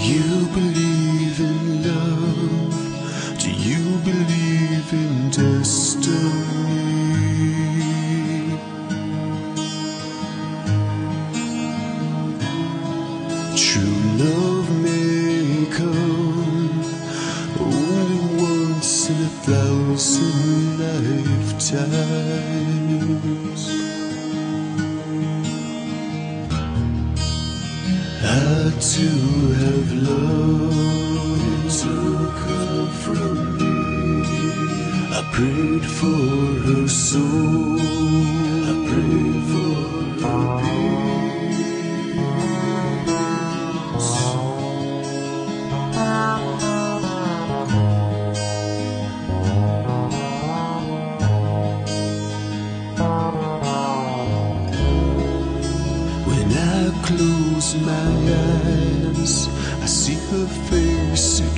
you believe in love? Do you believe in destiny? True love may come only once in 1,000 lifetimes. I too have love to come from me. I prayed for her soul, I prayed for her peace. When I close my eyes, I see her face